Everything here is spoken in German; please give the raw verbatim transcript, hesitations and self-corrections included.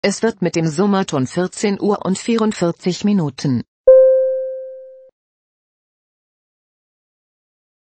Es wird mit dem Summerton vierzehn Uhr und vierundvierzig Minuten.